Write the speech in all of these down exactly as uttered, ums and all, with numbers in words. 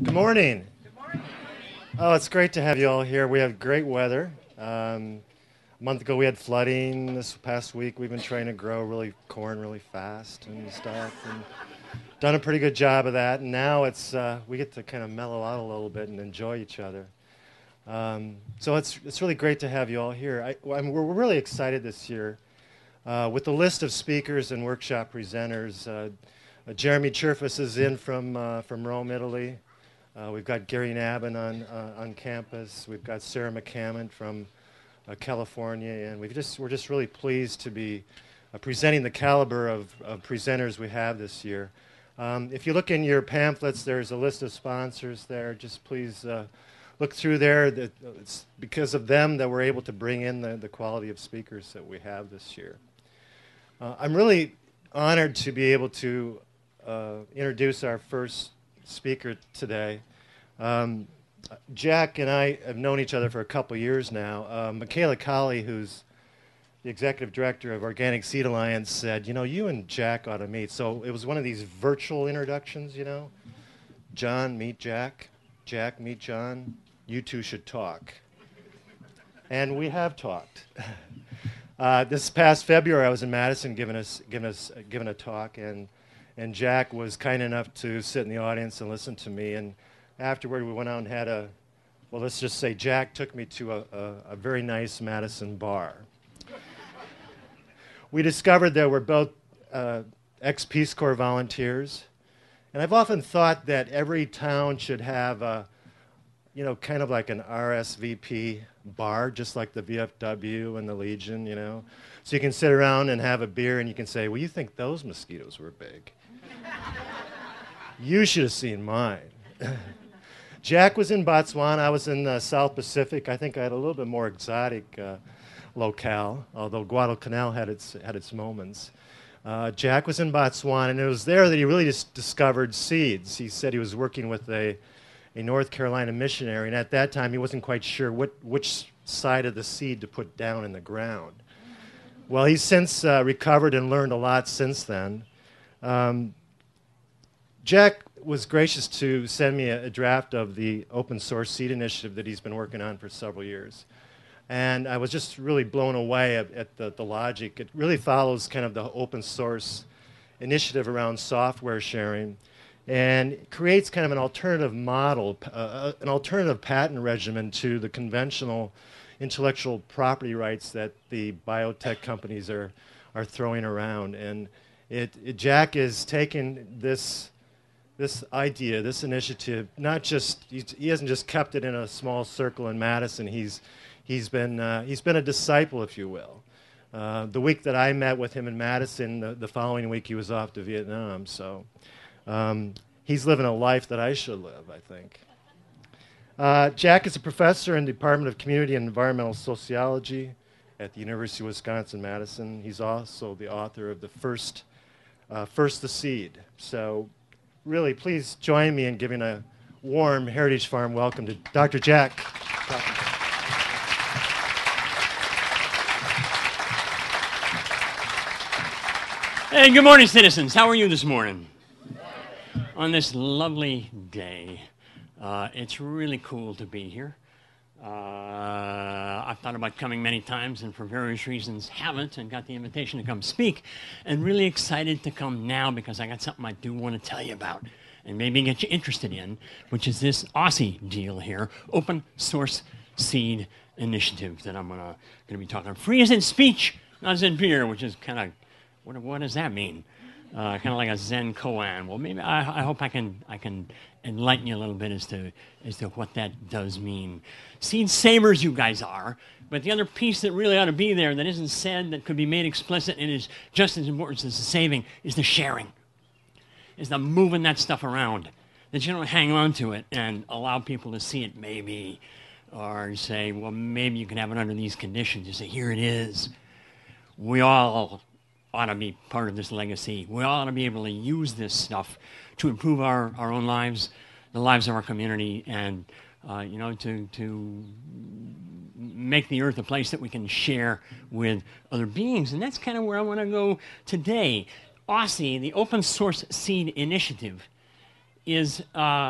Good morning. Oh, it's great to have you all here. We have great weather. Um, a month ago we had flooding. This past week we've been trying to grow really corn really fast and stuff, and done a pretty good job of that. And now it's uh, we get to kind of mellow out a little bit and enjoy each other. Um, so it's it's really great to have you all here. I, I'm, we're really excited this year uh, with the list of speakers and workshop presenters. Uh, uh, Jeremy Cherfas is in from uh, from Rome, Italy. Uh, we've got Gary Nabin on uh, on campus. We've got Sarah McCammon from uh, California, and we've just we're just really pleased to be uh, presenting the caliber of, of presenters we have this year. Um, if you look in your pamphlets, there's a list of sponsors there. Just please uh, look through there. That it's because of them that we're able to bring in the, the quality of speakers that we have this year. Uh, I'm really honored to be able to uh, introduce our first speaker today. Um, Jack and I have known each other for a couple years now. Uh, Michaela Colley, who's the executive director of Organic Seed Alliance, said, you know, you and Jack ought to meet. So it was one of these virtual introductions, you know. John, meet Jack. Jack, meet John. You two should talk. And we have talked. uh, this past February, I was in Madison giving us, giving us, uh, giving a talk, and And Jack was kind enough to sit in the audience and listen to me. And afterward, we went out and had a, well, let's just say Jack took me to a, a, a very nice Madison bar. We discovered that we're both uh, ex-Peace Corps volunteers. And I've often thought that every town should have a, you know, kind of like an R S V P bar, just like the V F W and the Legion, you know. So you can sit around and have a beer and you can say, well, you think those mosquitoes were big. You should have seen mine. Jack was in Botswana. I was in the South Pacific. I think I had a little bit more exotic uh, locale, although Guadalcanal had its, had its moments. Uh, Jack was in Botswana, and it was there that he really just discovered seeds. He said he was working with a, a North Carolina missionary, and at that time he wasn't quite sure what, which side of the seed to put down in the ground. Well, he's since uh, recovered and learned a lot since then. Um, Jack was gracious to send me a, a draft of the open source seed initiative that he's been working on for several years. And I was just really blown away at, at the, the logic. It really follows kind of the open source initiative around software sharing and creates kind of an alternative model, uh, an alternative patent regimen to the conventional intellectual property rights that the biotech companies are, are throwing around. And it, it, Jack is taking this this idea, this initiative, not just, he hasn't just kept it in a small circle in Madison, he's, he's, been, uh, he's been a disciple, if you will. Uh, the week that I met with him in Madison, the, the following week he was off to Vietnam, so um, he's living a life that I should live, I think. Uh, Jack is a professor in the Department of Community and Environmental Sociology at the University of Wisconsin-Madison. He's also the author of the first, uh, First the Seed. So really, please join me in giving a warm Heritage Farm welcome to Doctor Jack. Hey, good morning, citizens. How are you this morning? On this lovely day. Uh, it's really cool to be here. Uh, I've thought about coming many times and for various reasons haven't, and got the invitation to come speak, and really excited to come now because I got something I do want to tell you about and maybe get you interested in, which is this Aussie deal here, Open Source Seed Initiative, that I'm gonna, gonna be talking. Free as in speech, not as in beer, which is kind of, what, what does that mean? Uh, kind of like a Zen koan. Well, maybe I, I hope I can I can enlighten you a little bit as to as to what that does mean. Seed savers, you guys are, but the other piece that really ought to be there that isn't said, that could be made explicit, and is just as important as the saving, is the sharing, is the moving that stuff around, that you don't hang on to it and allow people to see it maybe, or say, well, maybe you can have it under these conditions. You say, here it is. We all ought to be part of this legacy. We ought to be able to use this stuff to improve our, our own lives, the lives of our community, and uh, you know, to to make the earth a place that we can share with other beings. And that's kind of where I want to go today. O S S I, the Open Source Seed Initiative, is uh,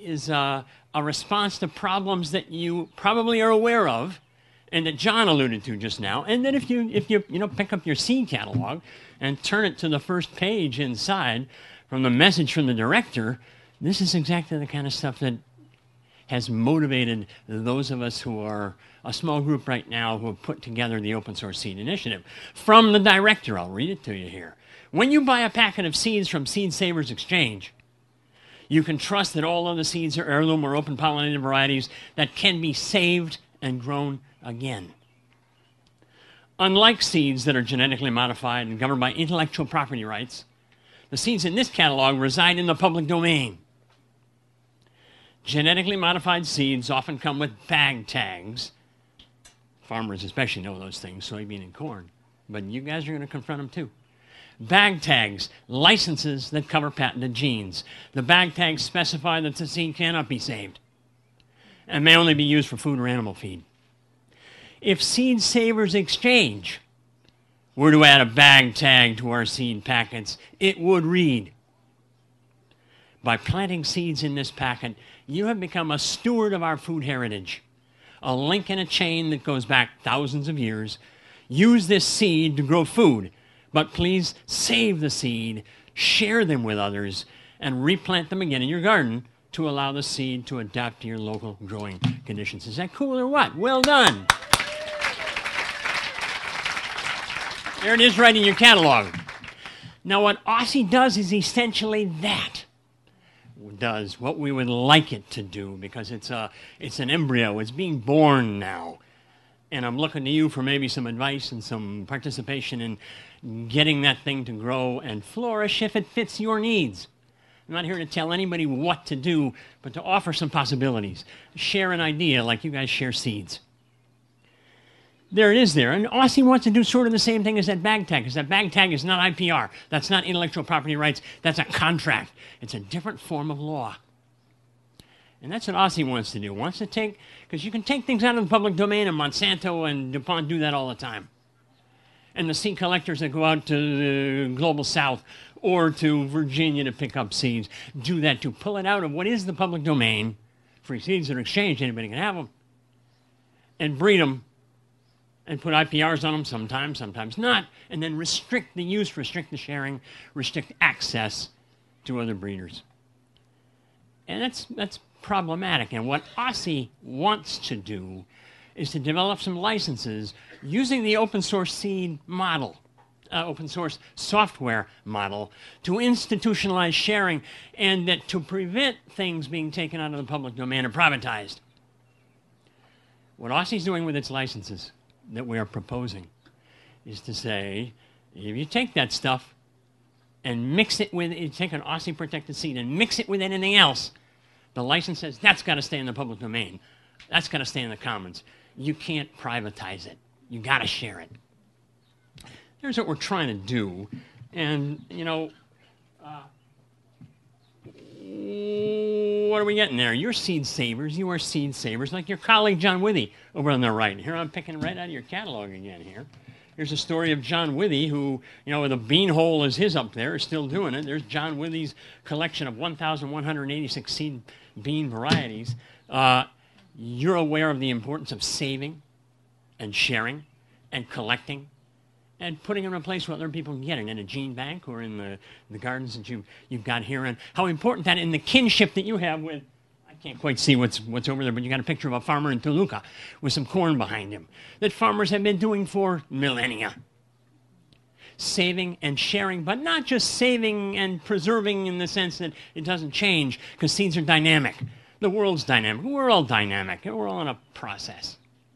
is uh, a response to problems that you probably are aware of, and that John alluded to just now. And then if you if you you know pick up your seed catalog and turn it to the first page inside, from the message from the director, this is exactly the kind of stuff that has motivated those of us who are a small group right now who have put together the Open Source Seed Initiative. From the director, I'll read it to you here. When you buy a packet of seeds from Seed Savers Exchange, you can trust that all of the seeds are heirloom or open pollinated varieties that can be saved and grown again. Unlike seeds that are genetically modified and governed by intellectual property rights, the seeds in this catalog reside in the public domain. Genetically modified seeds often come with bag tags. Farmers especially know those things, soybean and corn. But you guys are going to confront them too. Bag tags, licenses that cover patented genes. The bag tags specify that the seed cannot be saved and may only be used for food or animal feed. If Seed Savers Exchange were to add a bag tag to our seed packets, it would read, by planting seeds in this packet, you have become a steward of our food heritage, a link in a chain that goes back thousands of years. Use this seed to grow food, but please save the seed, share them with others, and replant them again in your garden to allow the seed to adapt to your local growing conditions. Is that cool or what? Well done. There it is right in your catalog. Now what OSSI does is essentially that. Does what we would like it to do, because it's a it's an embryo. It's being born now, and I'm looking to you for maybe some advice and some participation in getting that thing to grow and flourish if it fits your needs. I'm not here to tell anybody what to do, but to offer some possibilities. Share an idea like you guys share seeds. There it is there. And OSSI wants to do sort of the same thing as that bag tag, because that bag tag is not I P R. That's not intellectual property rights. That's a contract. It's a different form of law. And that's what OSSI wants to do. Wants to take, because you can take things out of the public domain, and Monsanto and DuPont do that all the time. And the seed collectors that go out to the global south or to Virginia to pick up seeds do that to pull it out of what is the public domain. Free seeds that are exchanged, anybody can have them, and breed them and put I P Rs on them sometimes, sometimes not, and then restrict the use, restrict the sharing, restrict access to other breeders. And that's, that's problematic. And what OSSI wants to do is to develop some licenses using the open source seed model, uh, open source software model, to institutionalize sharing and that to prevent things being taken out of the public domain or privatized. What OSSI is doing with its licenses that we are proposing is to say, if you take that stuff and mix it with, you take an OSSI protected seed and mix it with anything else, the license says that's got to stay in the public domain. That's got to stay in the commons. You can't privatize it. You got to share it. Here's what we're trying to do. And, you know, uh, what are we getting there? You're seed savers. You are seed savers, like your colleague John Withy over on the right. Here I'm picking right out of your catalog again here. Here's a story of John Withy, who, you know, with a bean hole as his up there, is still doing it. There's John Withy's collection of one thousand one hundred eighty-six seed bean varieties. Uh, you're aware of the importance of saving and sharing and collecting and putting them in a place where other people can get it, in a gene bank or in the, the gardens that you, you've got here, and how important that in the kinship that you have with, I can't quite see what's, what's over there, but you got a picture of a farmer in Toluca with some corn behind him, that farmers have been doing for millennia. Saving and sharing, but not just saving and preserving in the sense that it doesn't change, because seeds are dynamic. The world's dynamic. We're all dynamic. We're all in a process.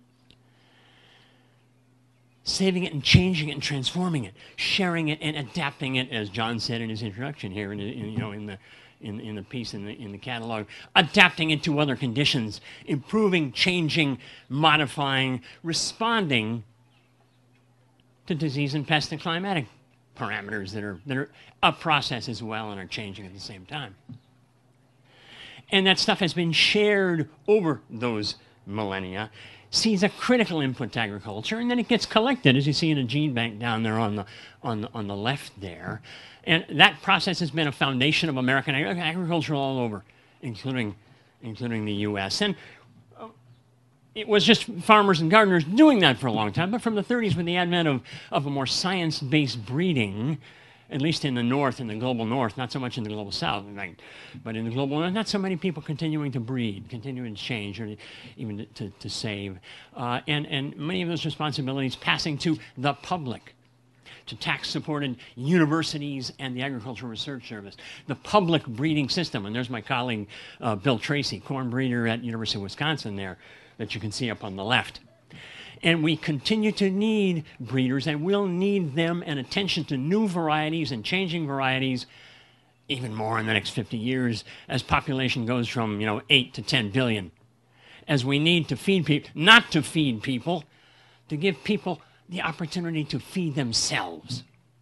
Saving it and changing it and transforming it, sharing it and adapting it, as John said in his introduction here, in, in you know in the in, in the piece in the in the catalog, adapting it to other conditions, improving, changing, modifying, responding to disease and pest and climatic parameters that are that are a process as well and are changing at the same time. And that stuff has been shared over those millennia. Seeds a critical input to agriculture, and then it gets collected, as you see in a gene bank down there on the on the, on the left there. And that process has been a foundation of American ag agriculture all over, including including the U S. And uh, it was just farmers and gardeners doing that for a long time. But from the thirties, with the advent of, of a more science-based breeding, at least in the north, in the global north, not so much in the global south, right? But in the global north, not so many people continuing to breed, continuing to change, or even to, to save. Uh, and, and many of those responsibilities passing to the public, to tax-supported universities and the Agricultural Research Service, the public breeding system. And there's my colleague, uh, Bill Tracy, corn breeder at University of Wisconsin there, that you can see up on the left. And we continue to need breeders, and we'll need them and attention to new varieties and changing varieties even more in the next fifty years as population goes from, you know, eight to ten billion. As we need to feed people, not to feed people, to give people the opportunity to feed themselves.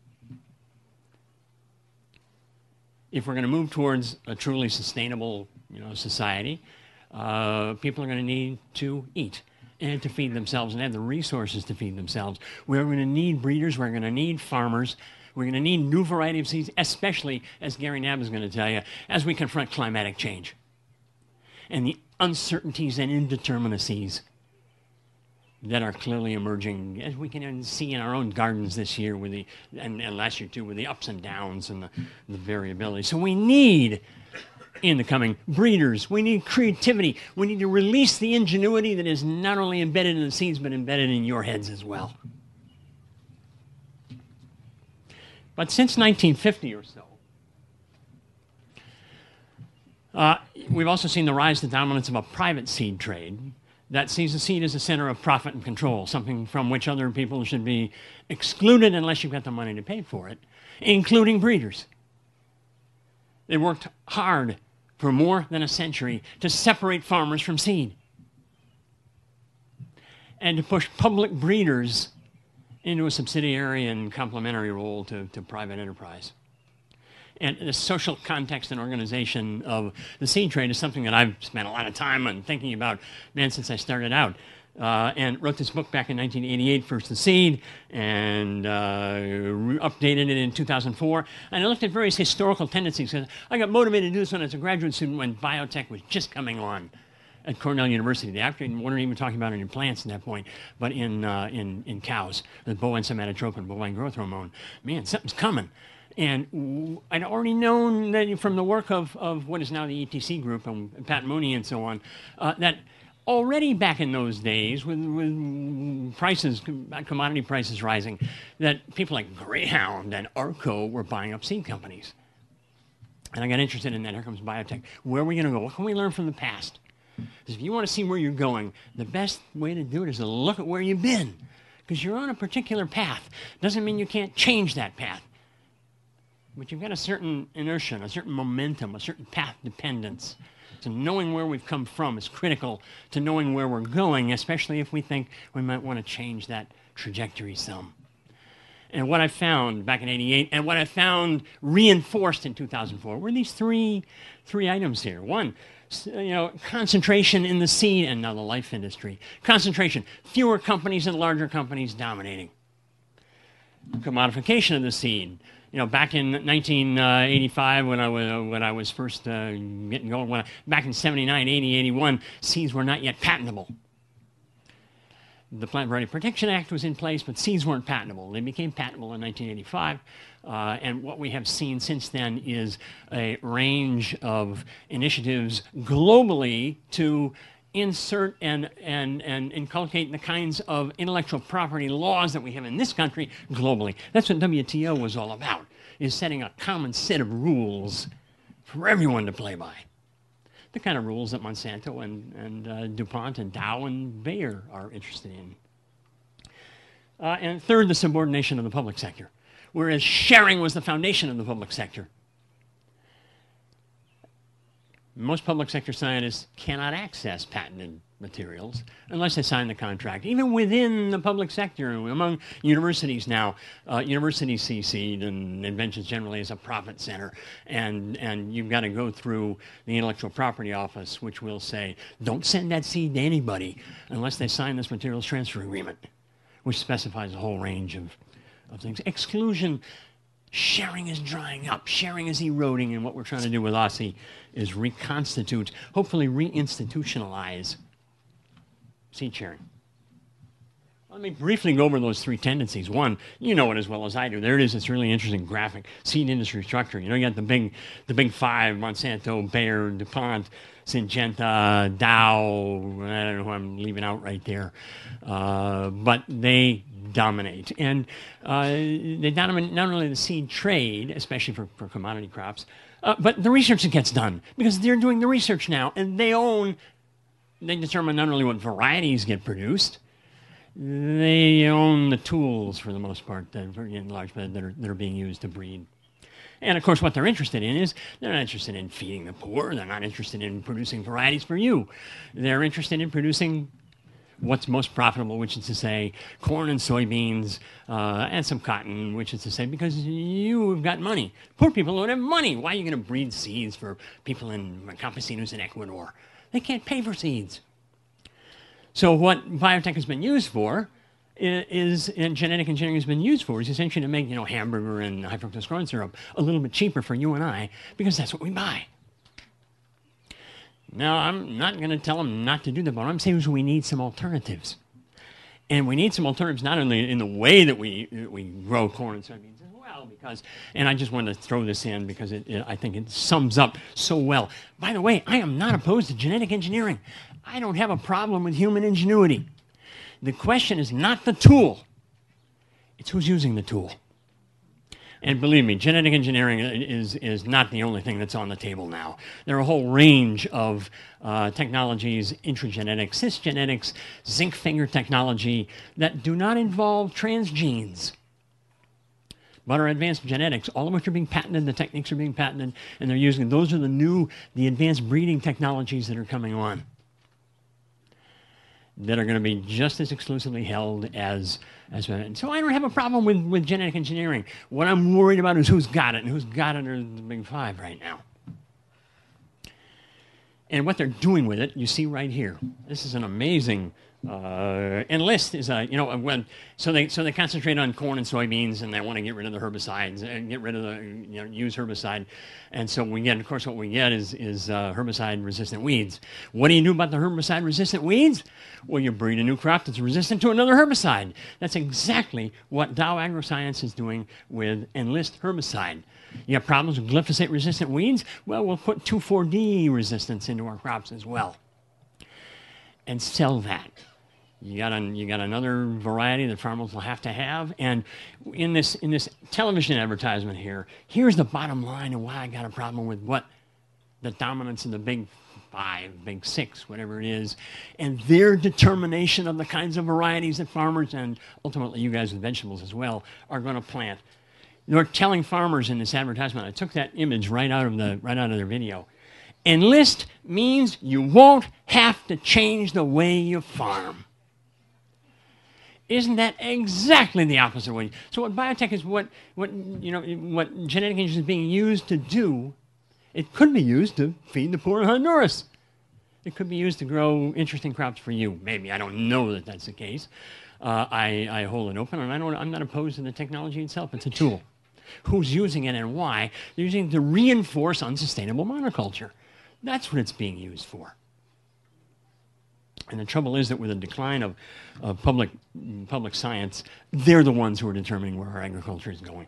If we're going to move towards a truly sustainable, you know, society, uh, people are going to need to eat and to feed themselves and have the resources to feed themselves. We're going to need breeders. We're going to need farmers. We're going to need new variety of seeds, especially, as Gary Knabb is going to tell you, as we confront climatic change and the uncertainties and indeterminacies that are clearly emerging, as we can see in our own gardens this year, with the and, and last year too, with the ups and downs and the, the variability. So we need, in the coming, breeders. We need creativity. We need to release the ingenuity that is not only embedded in the seeds, but embedded in your heads as well. But since nineteen fifty or so, uh, we've also seen the rise to dominance of a private seed trade that sees the seed as a center of profit and control, something from which other people should be excluded unless you've got the money to pay for it, including breeders. They worked hard for more than a century to separate farmers from seed and to push public breeders into a subsidiary and complementary role to, to private enterprise. And the social context and organization of the seed trade is something that I've spent a lot of time on thinking about, man, since I started out. Uh, and wrote this book back in nineteen eighty-eight, First the Seed, and uh, updated it in two thousand four. And I looked at various historical tendencies. I got motivated to do this when I was a graduate student when biotech was just coming on at Cornell University. They actually weren't even talking about it in plants at that point, but in, uh, in, in cows, the bovine somatotropin, bovine growth hormone. Man, something's coming. And I'd already known that from the work of, of what is now the E T C group and Pat Mooney and so on, uh, that already back in those days, with, with prices, commodity prices rising, that people like Greyhound and Arco were buying up seed companies. And I got interested in that. Here comes biotech. Where are we going to go? What can we learn from the past? Because if you want to see where you're going, the best way to do it is to look at where you've been. Because you're on a particular path. Doesn't mean you can't change that path. But you've got a certain inertia, a certain momentum, a certain path dependence. So knowing where we've come from is critical to knowing where we're going, especially if we think we might want to change that trajectory some. And what I found back in eighty-eight, and what I found reinforced in two thousand four, were these three, three items here. One, you know, concentration in the seed and now the life industry. Concentration, fewer companies and larger companies dominating. Commodification of the seed. You know, back in nineteen eighty-five, when I was when I was first uh, getting going, when I, back in seventy-nine, eighty, eighty-one, seeds were not yet patentable. The Plant Variety Protection Act was in place, but seeds weren't patentable. They became patentable in nineteen eighty-five, uh, and what we have seen since then is a range of initiatives globally to insert and, and, and inculcate the kinds of intellectual property laws that we have in this country globally. That's what W T O was all about, is setting a common set of rules for everyone to play by. The kind of rules that Monsanto and, and uh, DuPont and Dow and Bayer are interested in. Uh, and third, the subordination of the public sector, whereas sharing was the foundation of the public sector. Most public sector scientists cannot access patented materials unless they sign the contract. Even within the public sector, among universities now, uh, universities see seed and inventions generally as a profit center, and, and you've got to go through the intellectual property office, which will say, don't send that seed to anybody unless they sign this materials transfer agreement, which specifies a whole range of, of things. Exclusion Sharing is drying up. Sharing is eroding. And what we're trying to do with Aussie is reconstitute, hopefully reinstitutionalize seed sharing. Let me briefly go over those three tendencies. One, you know it as well as I do. There it is. It's a really interesting graphic. Seed industry structure. You know, you got the big, the big five: Monsanto, Bayer, DuPont, Syngenta, Dow. I don't know who I'm leaving out right there, uh, but they dominate, and uh, they dominate not only the seed trade, especially for, for commodity crops, uh, but the research that gets done, because they're doing the research now, and they own. They determine not only what varieties get produced. They own the tools, for the most part, that, in large part, that are, that are being used to breed. And, of course, what they're interested in is they're not interested in feeding the poor. They're not interested in producing varieties for you. They're interested in producing what's most profitable, which is to say corn and soybeans uh, and some cotton, which is to say because you've got money. Poor people don't have money. Why are you going to breed seeds for people in campesinos in Ecuador? They can't pay for seeds. So what biotech has been used for is, and genetic engineering has been used for, is essentially to make, you know, hamburger and high fructose corn syrup a little bit cheaper for you and I, because that's what we buy. Now, I'm not going to tell them not to do that, but what I'm saying is we need some alternatives. And we need some alternatives not only in the way that we, we grow corn and soybeans as well, because, and I just wanted to throw this in because it, it, I think it sums up so well. By the way, I am not opposed to genetic engineering. I don't have a problem with human ingenuity. The question is not the tool. It's who's using the tool. And believe me, genetic engineering is, is not the only thing that's on the table now. There are a whole range of uh, technologies, intragenetics, cisgenetics, zinc finger technology, that do not involve transgenes, but are advanced genetics, all of which are being patented, the techniques are being patented, and they're using, those are the new, the advanced breeding technologies that are coming on, that are going to be just as exclusively held as, as and so I don't have a problem with, with genetic engineering. What I'm worried about is who's got it, and who's got it are the big five right now. And what they're doing with it, you see right here. This is an amazing uh, Enlist is a, you know, when, so they so they concentrate on corn and soybeans, and they want to get rid of the herbicides and get rid of the, you know, use herbicide. And so we get, of course, what we get is is uh, herbicide-resistant weeds. What do you do about the herbicide-resistant weeds? Well, you breed a new crop that's resistant to another herbicide. That's exactly what Dow AgroScience is doing with Enlist herbicide. You have problems with glyphosate-resistant weeds? Well, we'll put two four D resistance into our crops as well and sell that. You got, an, you got another variety that farmers will have to have. And in this, in this television advertisement here, here's the bottom line of why I got a problem with what the dominance of the big five, big six, whatever it is, and their determination of the kinds of varieties that farmers, and ultimately you guys with vegetables as well, are going to plant. They're telling farmers in this advertisement, I took that image right out of, the, right out of their video, Enlist means you won't have to change the way you farm. Isn't that exactly the opposite way? So what biotech is, what, what, you know, what genetic engineering is being used to do, it could be used to feed the poor in Honduras. It could be used to grow interesting crops for you. Maybe, I don't know that that's the case. Uh, I, I hold it open, and I don't, I'm not opposed to the technology itself. It's a tool. Who's using it and why? They're using it to reinforce unsustainable monoculture. That's what it's being used for. And the trouble is that with the decline of, of public, public science, they're the ones who are determining where our agriculture is going.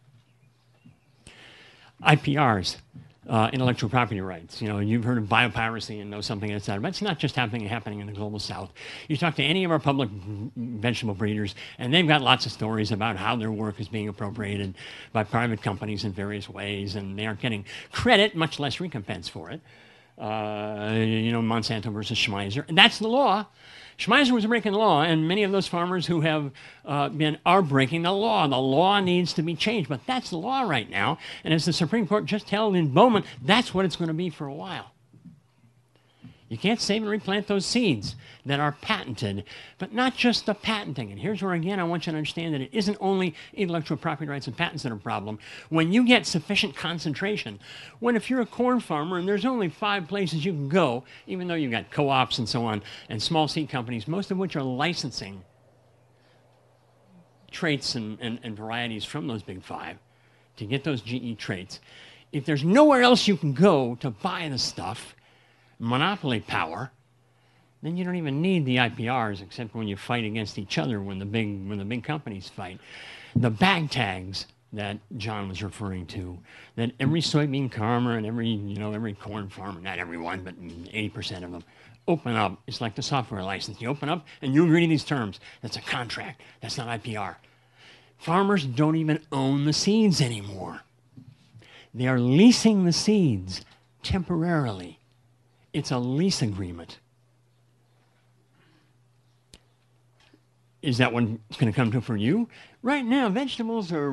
I P Rs, uh, intellectual property rights. You know, you've heard of biopiracy and know something that's that, but it's not just happening happening in the global south. You talk to any of our public vegetable breeders, and they've got lots of stories about how their work is being appropriated by private companies in various ways, and they aren't getting credit, much less recompense for it. Uh, you know, Monsanto versus Schmeiser. And that's the law. Schmeiser was breaking the law, and many of those farmers who have uh, been are breaking the law. The law needs to be changed, but that's the law right now. And as the Supreme Court just held in Bowman, that's what it's going to be for a while. You can't save and replant those seeds that are patented, but not just the patenting. And here's where, again, I want you to understand that it isn't only intellectual property rights and patents that are a problem. When you get sufficient concentration, when if you're a corn farmer and there's only five places you can go, even though you've got co-ops and so on, and small seed companies, most of which are licensing traits and, and, and varieties from those big five to get those G E traits. If there's nowhere else you can go to buy the stuff, monopoly power, then you don't even need the I P Rs except when you fight against each other, when the big, when the big companies fight. The bag tags that John was referring to, that every soybean farmer and every, you know, every corn farmer, not everyone, but eighty percent of them, open up. It's like the software license. You open up and you agree to these terms. That's a contract. That's not I P R. Farmers don't even own the seeds anymore. They are leasing the seeds temporarily. It's a lease agreement. Is that what it's going to come to for you? Right now, vegetables are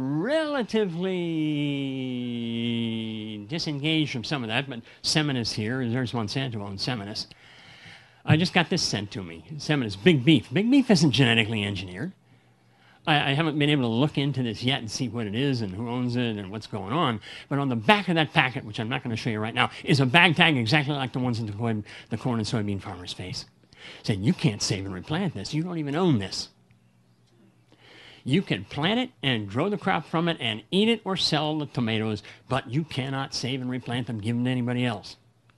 relatively disengaged from some of that, but Seminis here, there's Monsanto on Seminis. I just got this sent to me. Seminis, big beef. Big beef isn't genetically engineered. I, I haven't been able to look into this yet and see what it is and who owns it and what's going on. But on the back of that packet, which I'm not going to show you right now, is a bag tag exactly like the ones in the corn, the corn and soybean farmers face. Saying, you can't save and replant this. You don't even own this. You can plant it and grow the crop from it and eat it or sell the tomatoes, but you cannot save and replant them, give them to anybody else.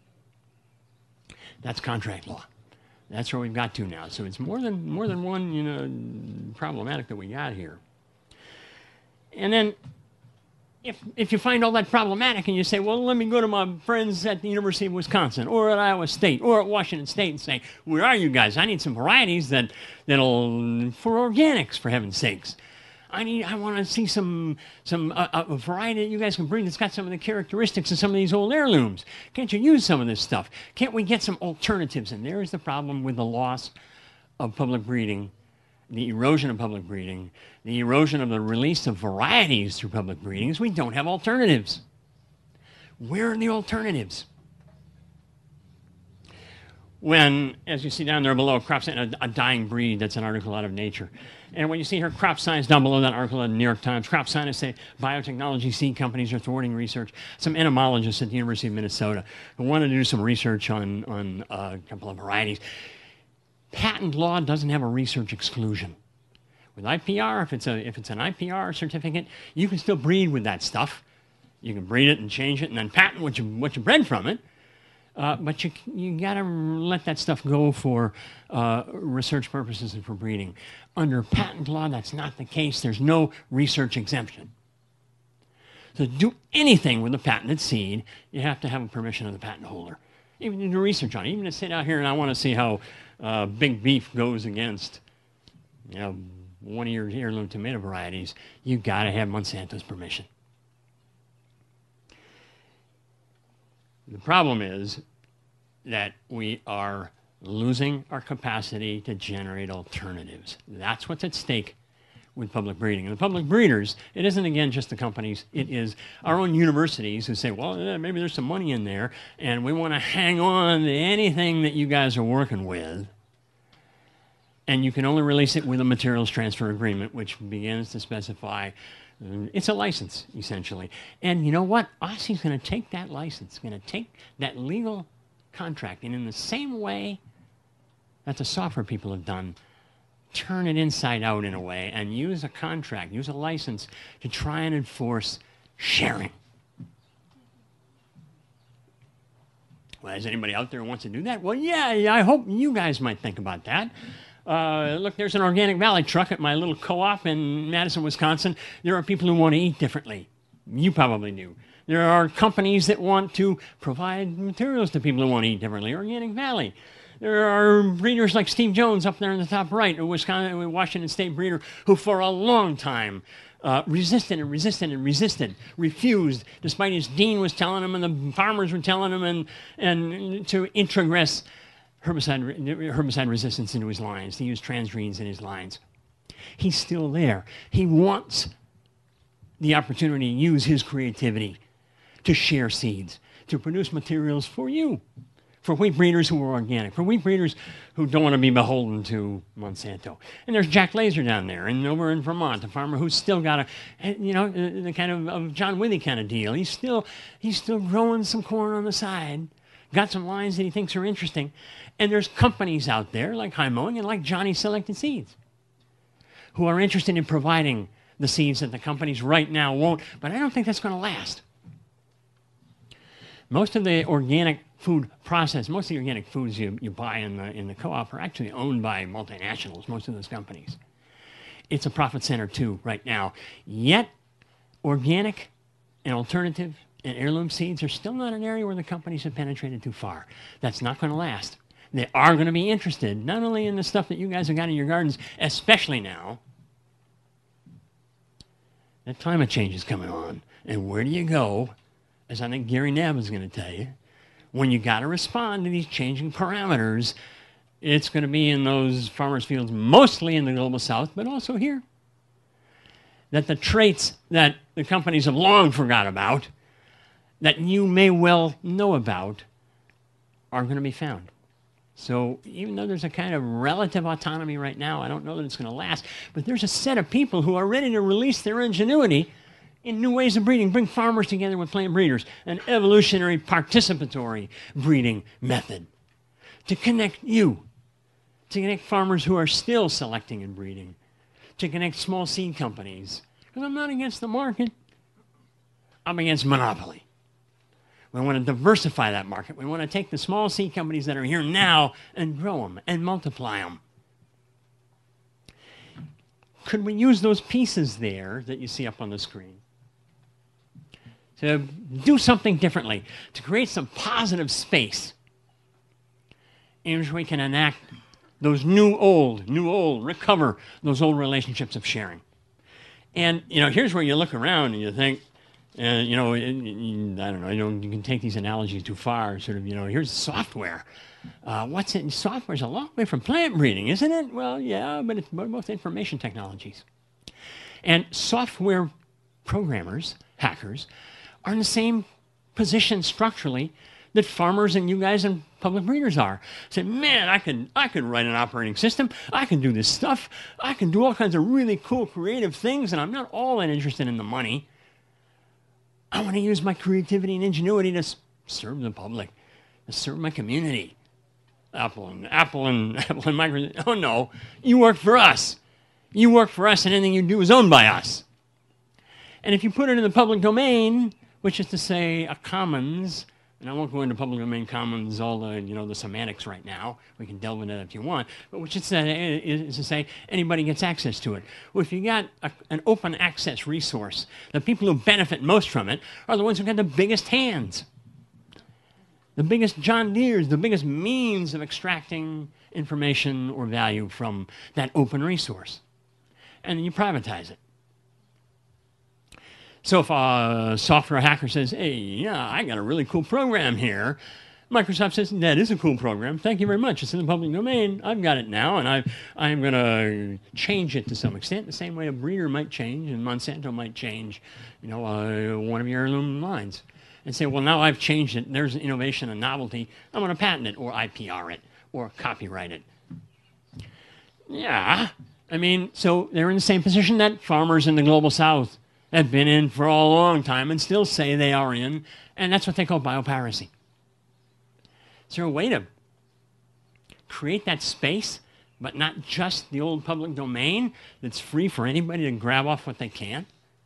That's contract law. That's where we've got to now. So it's more than more than one, you know, problematic that we got here. And then if if you find all that problematic and you say, well, let me go to my friends at the University of Wisconsin or at Iowa State or at Washington State and say, where are you guys? I need some varieties that that'll for organics, for heaven's sakes. I need. I want to see some some uh, a variety that you guys can bring that's got some of the characteristics of some of these old heirlooms. Can't you use some of this stuff? Can't we get some alternatives? And there is the problem with the loss of public breeding, the erosion of public breeding, the erosion of the release of varieties through public breeding is we don't have alternatives. Where are the alternatives? When, as you see down there below, crop science, a, a dying breed, that's an article out of Nature. And when you see here, crop science down below that article in the New York Times, crop scientists say biotechnology seed companies are thwarting research. Some entomologists at the University of Minnesota who wanted to do some research on, on uh, a couple of varieties. Patent law doesn't have a research exclusion. With I P R, if it's, a, if it's an I P R certificate, you can still breed with that stuff. You can breed it and change it and then patent what you, what you bred from it. Uh, but you you got to let that stuff go for uh, research purposes and for breeding. Under patent law, that's not the case. There's no research exemption. So to do anything with a patented seed, you have to have a permission of the patent holder. Even to do research on it. Even to sit out here and I want to see how uh, big beef goes against, you know, one of your heirloom tomato varieties, you got to have Monsanto's permission. The problem is that we are losing our capacity to generate alternatives. That's what's at stake with public breeding. And the public breeders, it isn't, again, just the companies. It is our own universities who say, well, yeah, maybe there's some money in there, and we want to hang on to anything that you guys are working with. And you can only release it with a materials transfer agreement, which begins to specify it's a license, essentially. And you know what? Ossie's going to take that license, going to take that legal contract, and in the same way that the software people have done, turn it inside out in a way and use a contract, use a license to try and enforce sharing. Well, is anybody out there who wants to do that? Well, yeah, yeah, I hope you guys might think about that. Uh, look, there's an Organic Valley truck at my little co-op in Madison, Wisconsin. There are people who want to eat differently. You probably do. There are companies that want to provide materials to people who want to eat differently. Organic Valley. There are breeders like Steve Jones up there in the top right, a Wisconsin, Washington State breeder, who for a long time uh, resisted and resisted and resisted, refused, despite his dean was telling him and the farmers were telling him, and, and to introgress herbicide, herbicide resistance into his lines, to use transgenes in his lines. He's still there. He wants the opportunity to use his creativity to share seeds, to produce materials for you, for wheat breeders who are organic, for wheat breeders who don't want to be beholden to Monsanto. And there's Jack Laser down there, and over in Vermont, a farmer who's still got a, you know, the kind of, of John Withy kind of deal. He's still, he's still growing some corn on the side, got some lines that he thinks are interesting. And there's companies out there like High Mowing and like Johnny Selected Seeds who are interested in providing the seeds that the companies right now won't. But I don't think that's going to last. Most of the organic food process, most of the organic foods you, you buy in the, in the co-op are actually owned by multinationals, most of those companies. It's a profit center too right now. Yet, organic and alternative and heirloom seeds are still not an area where the companies have penetrated too far. That's not going to last. They are going to be interested not only in the stuff that you guys have got in your gardens, especially now that climate change is coming on. And where do you go, as I think Gary Knabb is going to tell you, when you got to respond to these changing parameters? It's going to be in those farmers' fields, mostly in the global south, but also here. That the traits that the companies have long forgot about, that you may well know about, are going to be found. So even though there's a kind of relative autonomy right now, I don't know that it's going to last, but there's a set of people who are ready to release their ingenuity in new ways of breeding, bring farmers together with plant breeders, an evolutionary participatory breeding method to connect you, to connect farmers who are still selecting and breeding, to connect small seed companies. Because I'm not against the market. I'm against monopoly. We want to diversify that market. We want to take the small seed companies that are here now and grow them and multiply them. Could we use those pieces there that you see up on the screen to do something differently, to create some positive space in which we can enact those new old, new old, recover those old relationships of sharing? And, you know, here's where you look around and you think, Uh, you know, it, it, I don't know, you know, you can take these analogies too far, sort of, you know, here's software. Uh, what's it? Software's a long way from plant breeding, isn't it? Well, yeah, but it's both information technologies. And software programmers, hackers, are in the same position structurally that farmers and you guys and public breeders are. Say, man, I can, I can write an operating system. I can do this stuff. I can do all kinds of really cool, creative things, and I'm not all that interested in the money. I want to use my creativity and ingenuity to serve the public, to serve my community. Apple and Apple and Apple and Microsoft. Oh no, you work for us. You work for us, and anything you do is owned by us. And if you put it in the public domain, which is to say a commons, and I won't go into public domain commons, all the, you know, the semantics right now. We can delve into that if you want. But which is to, is to say anybody gets access to it. Well, if you got a, an open access resource, the people who benefit most from it are the ones who got the biggest hands, the biggest John Deeres, the biggest means of extracting information or value from that open resource. And then you privatize it. So if a software hacker says, hey, yeah, I got a really cool program here, Microsoft says, that is a cool program. Thank you very much. It's in the public domain. I've got it now, and I, I'm going to change it to some extent, the same way a breeder might change and Monsanto might change, you know, uh, one of your heirloom lines. And say, well, now I've changed it. There's innovation and novelty. I'm going to patent it or I P R it or copyright it. Yeah. I mean, so they're in the same position that farmers in the global south have been in for a long time and still say they are in, and that's what they call biopiracy. Is there a way to create that space, but not just the old public domain that's free for anybody to grab off what they can?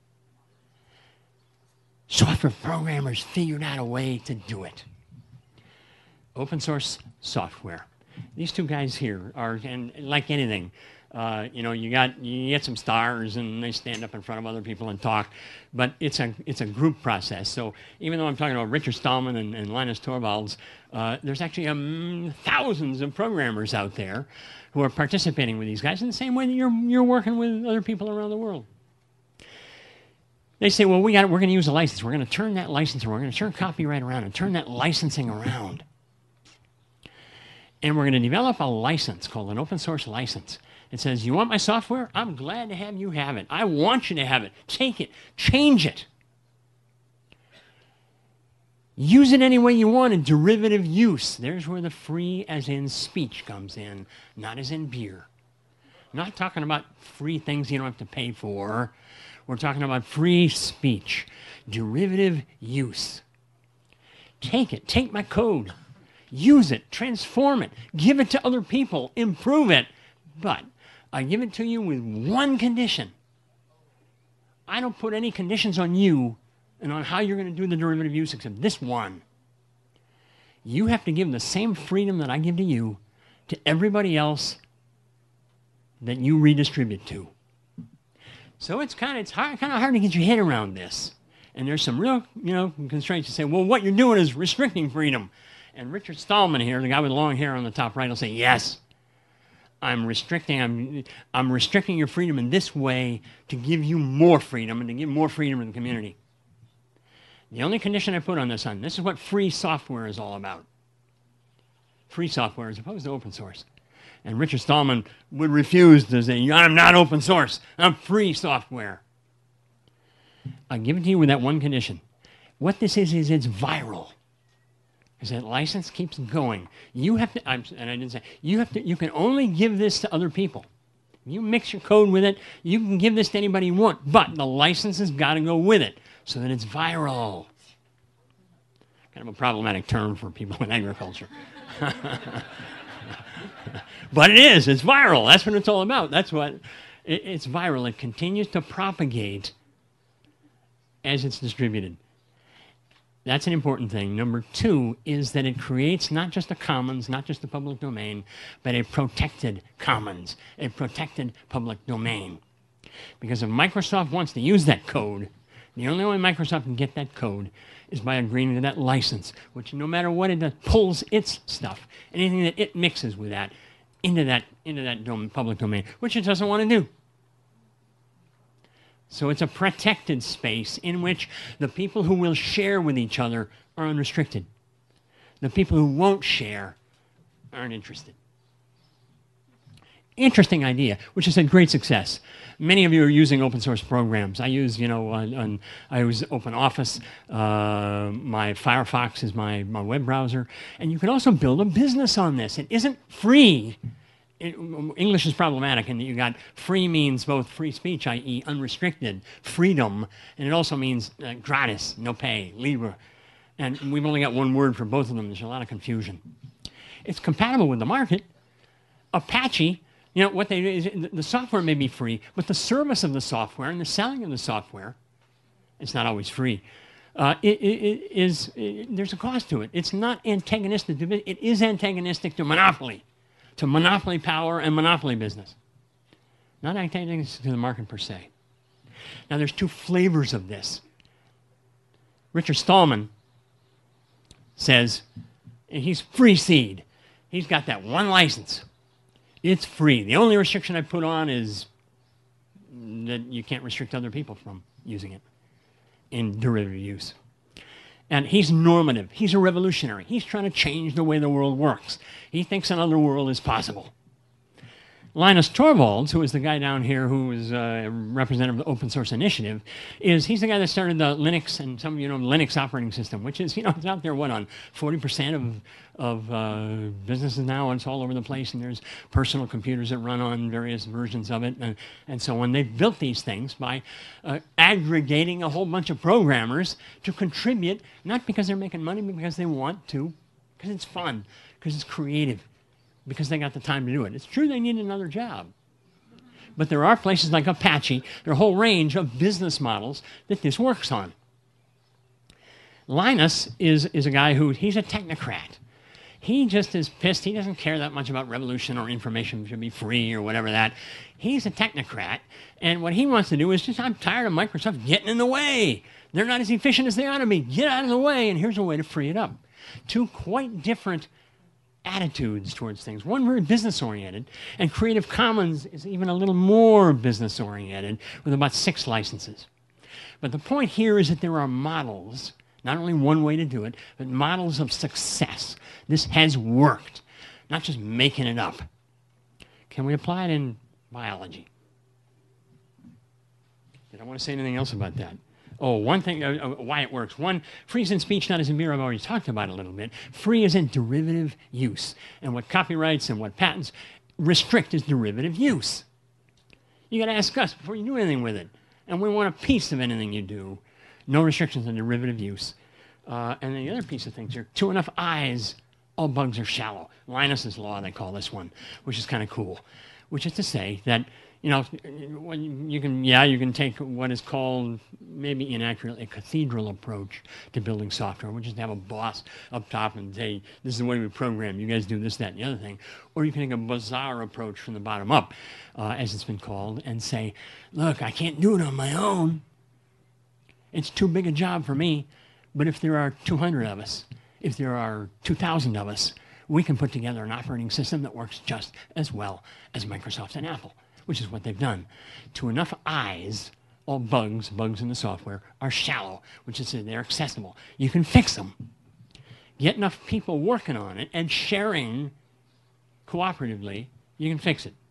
Software programmers figured out a way to do it. Open source software. These two guys here are, and like anything, Uh, you know, you got you get some stars, and they stand up in front of other people and talk, but it's a it's a group process. So even though I'm talking about Richard Stallman and, and Linus Torvalds, uh, there's actually um, thousands of programmers out there who are participating with these guys in the same way that you're you're working with other people around the world. They say, well, we got we're going to use a license. We're going to turn that license, we're going to turn copyright around and turn that licensing around, and we're going to develop a license called an open source license. It says, you want my software? I'm glad to have you have it. I want you to have it. Take it. Change it. Use it any way you want in derivative use. There's where the free as in speech comes in, not as in beer. I'm not talking about free things you don't have to pay for. We're talking about free speech, derivative use. Take it. Take my code. Use it. Transform it. Give it to other people. Improve it. But I give it to you with one condition. I don't put any conditions on you and on how you're going to do the derivative use except this one. You have to give the same freedom that I give to you to everybody else that you redistribute to. So it's kind of it's hard, kind of hard to get your head around this. And there's some real, you know, constraints to say, well, what you're doing is restricting freedom. And Richard Stallman here, the guy with long hair on the top right, will say, yes, I'm restricting, I'm, I'm restricting your freedom in this way to give you more freedom and to give more freedom to the community. The only condition I put on this, on this is what free software is all about. Free software as opposed to open source. And Richard Stallman would refuse to say, I'm not open source, I'm free software. I'll give it to you with that one condition. What this is, is it's viral. Because that license keeps going. You have to, I'm, and I didn't say, you have to, you can only give this to other people. You mix your code with it, you can give this to anybody you want, but the license has got to go with it so that it's viral. Kind of a problematic term for people in agriculture. But it is, it's viral. That's what it's all about. That's what, it, it's viral. It continues to propagate as it's distributed. That's an important thing. Number two is that it creates not just a commons, not just a public domain, but a protected commons, a protected public domain. Because if Microsoft wants to use that code, the only way Microsoft can get that code is by agreeing to that license, which no matter what it does, pulls its stuff, anything that it mixes with that, into that, into that dom- public domain, which it doesn't want to do. So it's a protected space in which the people who will share with each other are unrestricted. The people who won't share aren't interested. Interesting idea, which has had great success. Many of you are using open source programs. I use, you know, on, on, I use OpenOffice. Uh, my Firefox is my, my web browser. And you can also build a business on this. It isn't free. It, English is problematic in that you got free means both free speech, that is unrestricted, freedom, and it also means uh, gratis, no pay, libre. And we've only got one word for both of them. There's a lot of confusion. It's compatible with the market. Apache, you know, what they do is the software may be free, but the service of the software and the selling of the software, it's not always free. Uh, it, it, it is, it, there's a cost to it. It's not antagonistic to it is antagonistic to monopoly. To monopoly power and monopoly business. Not antagonistic to the market per se. Now there's two flavors of this. Richard Stallman says, he's free seed. He's got that one license. It's free. The only restriction I put on is that you can't restrict other people from using it in derivative use. And he's normative. He's a revolutionary. He's trying to change the way the world works. He thinks another world is possible. Linus Torvalds, who is the guy down here who is a representative of the Open Source Initiative, is he's the guy that started the Linux and some of you know Linux operating system, which is you know it's out there what on forty percent of of uh, businesses now, and it's all over the place. And there's personal computers that run on various versions of it, and and so on. They've built these things by uh, aggregating a whole bunch of programmers to contribute, not because they're making money, but because they want to, because it's fun, because it's creative. Because they got the time to do it. It's true they need another job. But there are places like Apache, there are a whole range of business models that this works on. Linus is, is a guy who, he's a technocrat. He just is pissed. He doesn't care that much about revolution or information should be free or whatever that. He's a technocrat. And what he wants to do is just, I'm tired of Microsoft getting in the way. They're not as efficient as they ought to be. Get out of the way, and here's a way to free it up. Two quite different attitudes towards things. One very business-oriented, and Creative Commons is even a little more business-oriented with about six licenses. But the point here is that there are models, not only one way to do it, but models of success. This has worked, not just making it up. Can we apply it in biology? Did I want to say anything else about that? Oh, one thing, uh, uh, why it works. One, free is in speech, not as in beer. I've already talked about it a little bit. Free is in derivative use. And what copyrights and what patents restrict is derivative use. You got to ask us before you do anything with it. And we want a piece of anything you do. No restrictions on derivative use. Uh, and then the other piece of things are two enough eyes, all bugs are shallow. Linus's law, they call this one, which is kind of cool. Which is to say that You know, when you can, yeah, you can take what is called, maybe inaccurately, a cathedral approach to building software, which is to have a boss up top and say, this is the way we program, you guys do this, that, and the other thing. Or you can take a bazaar approach from the bottom up, uh, as it's been called, and say, look, I can't do it on my own. It's too big a job for me. But if there are two hundred of us, if there are two thousand of us, we can put together an operating system that works just as well as Microsoft and Apple, which is what they've done. To enough eyes, all bugs, bugs in the software, are shallow, which is that they're accessible. You can fix them. Get enough people working on it and sharing cooperatively, you can fix it.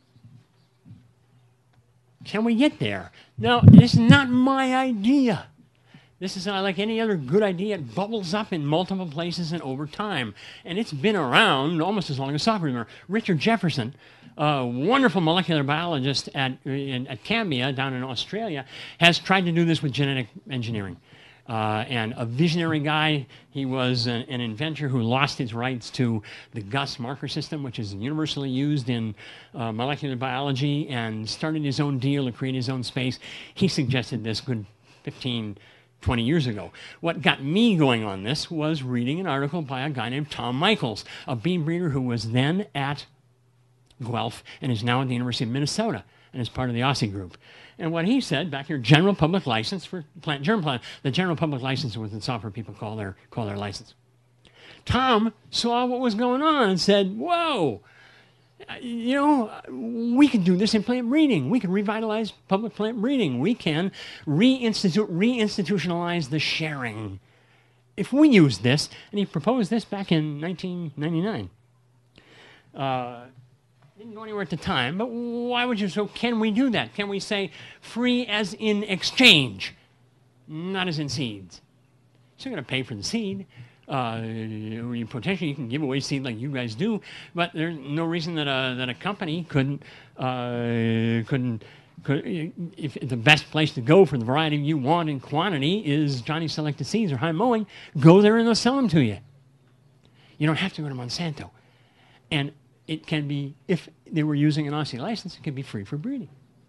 Can we get there? No, this is not my idea. This is not like any other good idea. It bubbles up in multiple places and over time. And it's been around almost as long as software. Richard Jefferson, a wonderful molecular biologist at, in, at Cambia down in Australia, has tried to do this with genetic engineering. Uh, and a visionary guy, he was an, an inventor who lost his rights to the Gus marker system, which is universally used in uh, molecular biology, and started his own deal to create his own space. He suggested this good fifteen, twenty years ago. What got me going on this was reading an article by a guy named Tom Michaels, a bean breeder who was then at Guelph and is now at the University of Minnesota and is part of the Aussie group. And what he said back here, general public license for plant germ plant, the general public license is what the software people call their, call their license. Tom saw what was going on and said, whoa, you know, we can do this in plant breeding. We can revitalize public plant breeding. We can reinstitute, reinstitutionalize the sharing. If we use this, and he proposed this back in nineteen ninety-nine. Uh, didn't go anywhere at the time, but why would you? So can we do that? Can we say free as in exchange, not as in seeds? So you're going to pay for the seed. Uh, you potentially you can give away seed like you guys do, but there's no reason that a that a company couldn't uh, couldn't could, if the best place to go for the variety you want in quantity is Johnny Selected Seeds or High Mowing, go there and they'll sell them to you. You don't have to go to Monsanto, and it can be, if they were using an Aussie license, it can be free for breeding.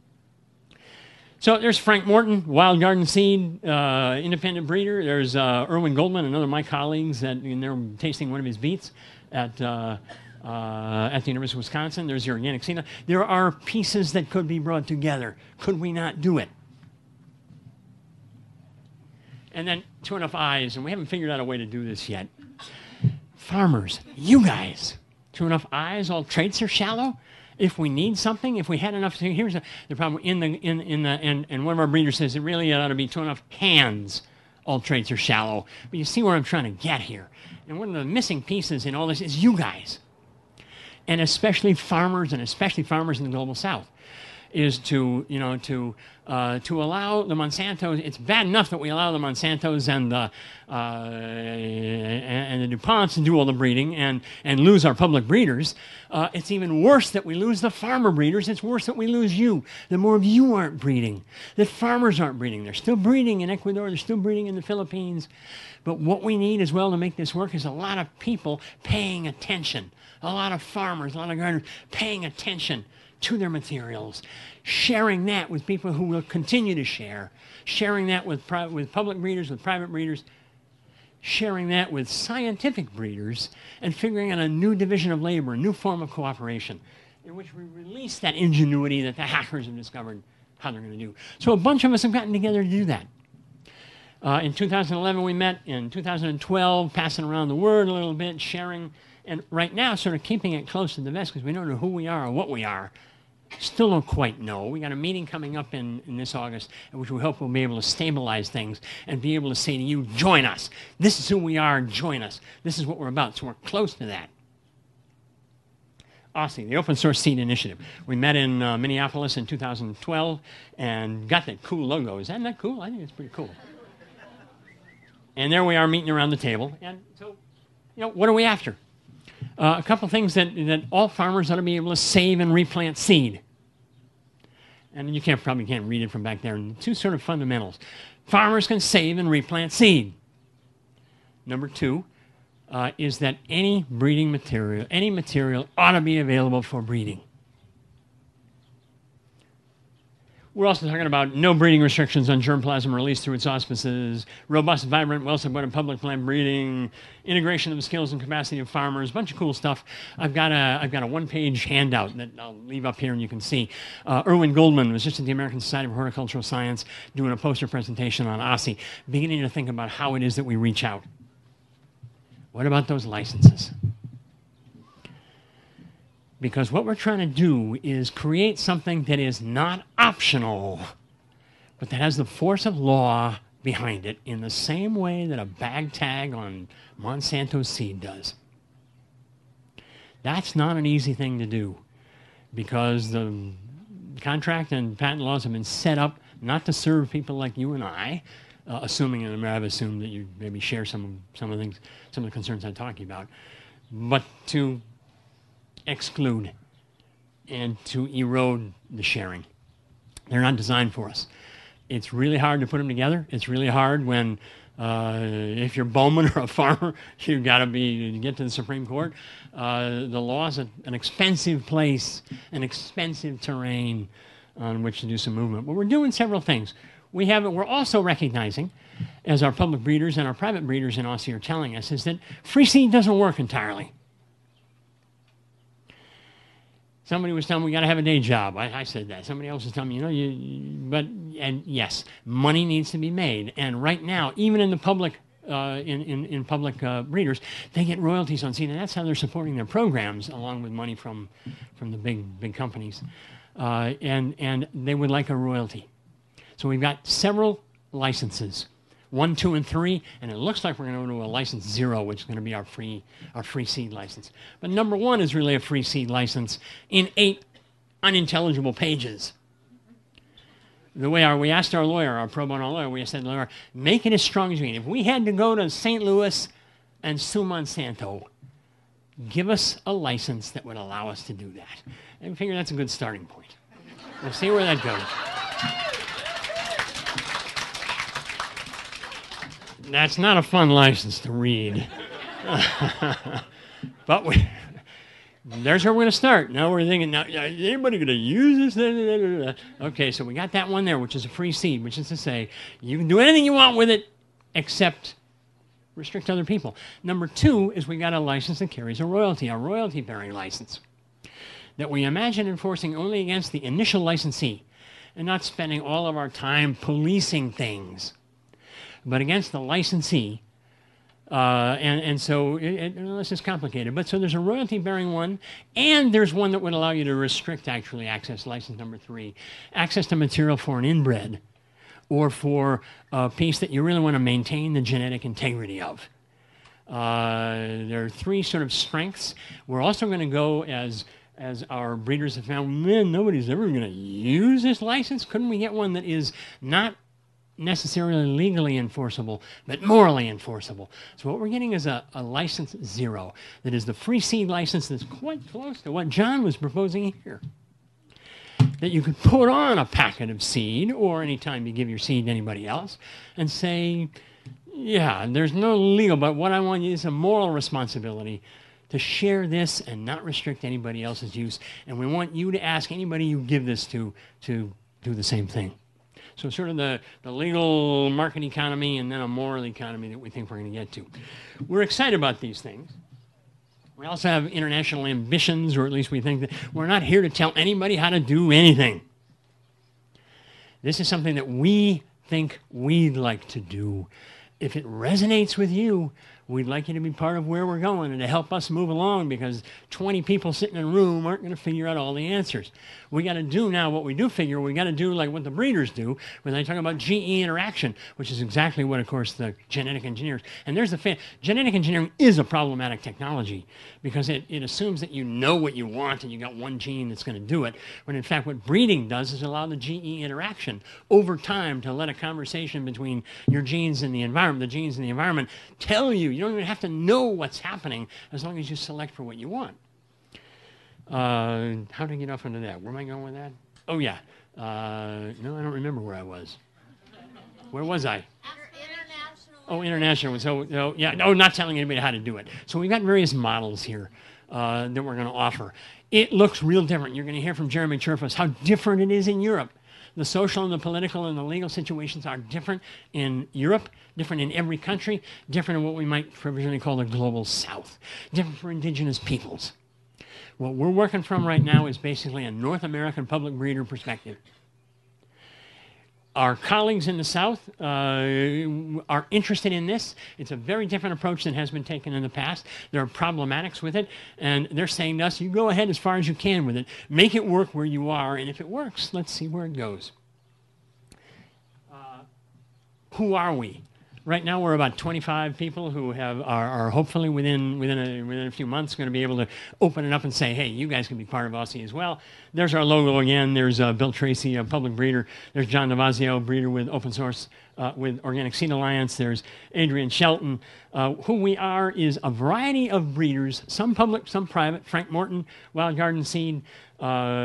So there's Frank Morton, Wild Garden Seed, uh, independent breeder. There's uh, Erwin Goldman, another of my colleagues, that, and they're tasting one of his beets at, uh, uh, at the University of Wisconsin. There's your organic seed. There are pieces that could be brought together. Could we not do it? And then Two Enough Eyes, and we haven't figured out a way to do this yet. Farmers, you guys, Two Enough Eyes, all traits are shallow. If we need something, if we had enough, here's the, the problem. In the in in the and, and one of our breeders says it really ought to be two enough hands. All traits are shallow, but you see where I'm trying to get here. And one of the missing pieces in all this is you guys, and especially farmers, and especially farmers in the global South, is to you know to uh, to allow the Monsantos. It's bad enough that we allow the Monsantos and the uh, and the DuPonts to do all the breeding and and lose our public breeders. Uh, it's even worse that we lose the farmer breeders. It's worse that we lose you. The more of you aren't breeding, that farmers aren't breeding. They're still breeding in Ecuador. They're still breeding in the Philippines. But what we need as well to make this work is a lot of people paying attention. A lot of farmers, a lot of gardeners paying attention to their materials, sharing that with people who will continue to share, sharing that with, pri with public breeders, with private breeders, sharing that with scientific breeders, and figuring out a new division of labor, a new form of cooperation, in which we release that ingenuity that the hackers have discovered how they're going to do. So a bunch of us have gotten together to do that. Uh, in two thousand eleven, we met. In two thousand twelve, passing around the word a little bit, sharing, and right now sort of keeping it close to the vest because we don't know who we are or what we are. Still don't quite know. We got a meeting coming up in, in this August, in which we hope we'll be able to stabilize things and be able to say to you, join us. This is who we are, join us. This is what we're about. So we're close to that. Aussie, the Open Source Seed Initiative. We met in uh, Minneapolis in two thousand twelve and got that cool logo. Isn't that cool? I think it's pretty cool. And there we are meeting around the table. And so, you know, what are we after? Uh, a couple things that, that all farmers ought to be able to save and replant seed. And you can't probably can't read it from back there. And two sort of fundamentals. Farmers can save and replant seed. Number two uh, is that any breeding material, any material ought to be available for breeding. We're also talking about no breeding restrictions on germplasm released through its auspices, robust, vibrant, well-supported public plant breeding, integration of the skills and capacity of farmers, a bunch of cool stuff. I've got a, I've got a one-page handout that I'll leave up here and you can see. Uh, Erwin Goldman was just at the American Society of Horticultural Science doing a poster presentation on O S I, beginning to think about how it is that we reach out. What about those licenses? Because what we're trying to do is create something that is not optional, but that has the force of law behind it in the same way that a bag tag on Monsanto's seed does. That's not an easy thing to do because the contract and patent laws have been set up not to serve people like you and I, uh, assuming, and I've assumed that you maybe share some, some of the things, some of the concerns I'm talking about, but to exclude and to erode the sharing. They're not designed for us. It's really hard to put them together. It's really hard when, uh, if you're Bowman or a farmer, you've got to be to get to the Supreme Court. Uh, the law is a, an expensive place, an expensive terrain on which to do some movement. But we're doing several things. We have. We're also recognizing, as our public breeders and our private breeders in Aussie are telling us, is that free seed doesn't work entirely. Somebody was telling me we got to have a day job. I, I said that. Somebody else was telling me, you know, you, you, but, and yes, money needs to be made. And right now, even in the public, uh, in, in, in public uh, breeders, they get royalties on seed, and that's how they're supporting their programs, along with money from, from the big, big companies. Uh, and, and they would like a royalty. So we've got several licenses. One, two, and three, and it looks like we're going to go to a license zero, which is going to be our free, our free seed license. But number one is really a free seed license in eight unintelligible pages. The way our, we asked our lawyer, our pro bono lawyer, we said, lawyer, make it as strong as you can. If we had to go to Saint Louis and sue Monsanto, give us a license that would allow us to do that. And I figure that's a good starting point. We'll see where that goes. That's not a fun license to read. But we, there's where we're going to start. Now we're thinking, now, is anybody going to use this? Okay, so we got that one there, which is a free seed, which is to say, you can do anything you want with it except restrict other people. Number two is we got a license that carries a royalty, a royalty-bearing license, that we imagine enforcing only against the initial licensee and not spending all of our time policing things, but against the licensee. Uh, and, and so it, it, this is complicated. But so there's a royalty-bearing one, and there's one that would allow you to restrict actually access, license number three, access to material for an inbred or for a piece that you really want to maintain the genetic integrity of. Uh, there are three sort of strengths. We're also going to go as as our breeders have found, man, nobody's ever going to use this license. Couldn't we get one that is not necessarily legally enforceable, but morally enforceable? So what we're getting is a, a license zero, that is the free seed license that's quite close to what John was proposing here. That you could put on a packet of seed, or anytime you give your seed to anybody else, and say, yeah, there's no legal, but what I want is a moral responsibility to share this and not restrict anybody else's use. And we want you to ask anybody you give this to to do the same thing. So sort of the, the legal market economy and then a moral economy that we think we're going to get to. We're excited about these things. We also have international ambitions, or at least we think that we're not here to tell anybody how to do anything. This is something that we think we'd like to do. If it resonates with you, we'd like you to be part of where we're going and to help us move along, because twenty people sitting in a room aren't going to figure out all the answers. We got to do now what we do figure. We got to do like what the breeders do when they talk about G E interaction, which is exactly what, of course, the genetic engineers. And there's the fa- genetic engineering is a problematic technology because it, it assumes that you know what you want and you got one gene that's going to do it. When in fact, what breeding does is allow the G E interaction over time to let a conversation between your genes and the environment, the genes and the environment, tell you. You don't even have to know what's happening as long as you select for what you want. Uh, how to get off into that? Where am I going with that? Oh, yeah. Uh, no, I don't remember where I was. Where was I? International. Oh, international. So, so, yeah, no, not telling anybody how to do it. So we've got various models here uh, that we're going to offer. It looks real different. You're going to hear from Jeremy Cherfas how different it is in Europe. The social and the political and the legal situations are different in Europe, different in every country, different in what we might provisionally call the global south, different for indigenous peoples. What we're working from right now is basically a North American public breeder perspective. Our colleagues in the South uh, are interested in this. It's a very different approach than has been taken in the past. There are problematics with it, and they're saying to us, you go ahead as far as you can with it. Make it work where you are, and if it works, let's see where it goes. Uh, who are we? Right now, we're about twenty-five people who have are, are hopefully within within a, within a few months going to be able to open it up and say, hey, you guys can be part of Aussie as well. There's our logo again. There's uh, Bill Tracy, a public breeder. There's John Navazio, breeder with Open Source, uh, with Organic Seed Alliance. There's Adrian Shelton. Uh, who we are is a variety of breeders, some public, some private. Frank Morton, Wild Garden Seed. Uh,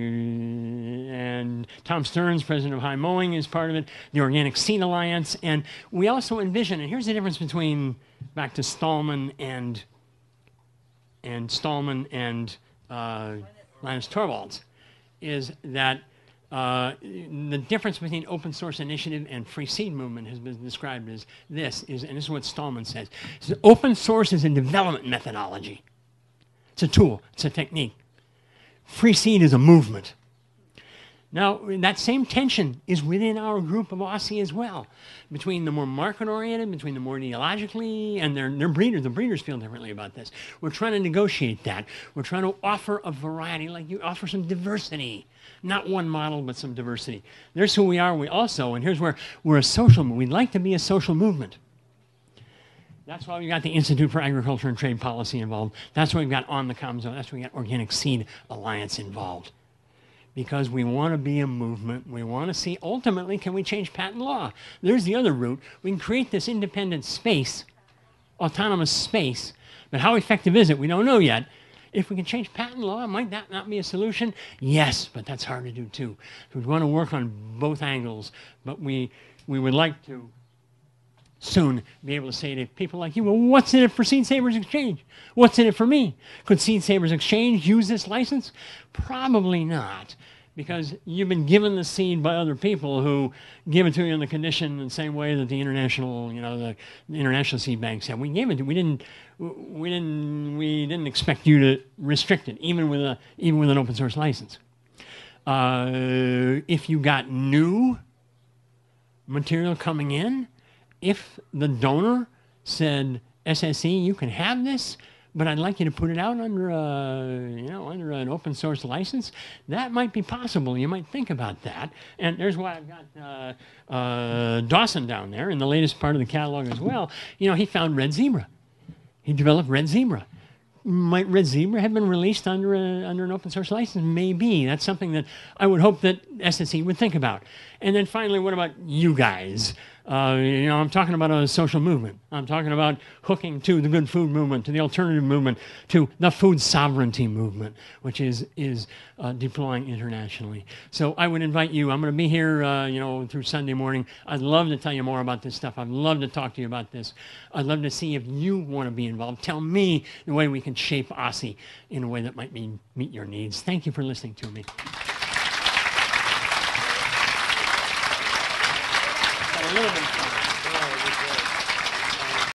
and Tom Stearns, president of High Mowing, is part of it, the Organic Seed Alliance, and we also envision, and here's the difference between, back to Stallman and, and Stallman and uh, Linus Torvalds, is that uh, the difference between open source initiative and free seed movement has been described as this, is, and this is what Stallman says, so open source is a development methodology. It's a tool, it's a technique. Free seed is a movement. Now, that same tension is within our group of Aussie as well, between the more market-oriented, between the more ideologically, and their, their breeders. The breeders feel differently about this. We're trying to negotiate that. We're trying to offer a variety, like you offer some diversity. Not one model, but some diversity. There's who we are. We also, and here's where we're a social movement. We'd like to be a social movement. That's why we got the Institute for Agriculture and Trade Policy involved. That's why we've got On the Comm Zone. That's why we got Organic Seed Alliance involved. Because we want to be a movement. We want to see, ultimately, can we change patent law? There's the other route. We can create this independent space, autonomous space, but how effective is it? We don't know yet. If we can change patent law, might that not be a solution? Yes, but that's hard to do too. We want to work on both angles, but we, we would like to soon be able to say to people like you, well, what's in it for Seed Savers Exchange? What's in it for me? Could Seed Savers Exchange use this license? Probably not, because you've been given the seed by other people who give it to you in the condition in the same way that the international, you know, the, the international seed banks have. We gave it to, we didn't, we didn't, we didn't expect you to restrict it, even with a, even with an open source license. Uh, if you got new material coming in, if the donor said, S S E, you can have this, but I'd like you to put it out under a, you know, under an open source license, that might be possible. You might think about that. And there's why I've got uh, uh, Dawson down there in the latest part of the catalog as well. You know, he found Red Zebra. He developed Red Zebra. Might Red Zebra have been released under a, under an open source license? Maybe. That's something that I would hope that S S E would think about. And then finally, what about you guys? Uh, you know, I'm talking about a social movement. I'm talking about hooking to the good food movement, to the alternative movement, to the food sovereignty movement, which is is uh, deploying internationally. So I would invite you. I'm going to be here, uh, you know, through Sunday morning. I'd love to tell you more about this stuff. I'd love to talk to you about this. I'd love to see if you want to be involved. Tell me the way we can shape Aussie in a way that might mean, meet your needs. Thank you for listening to me. A little bit.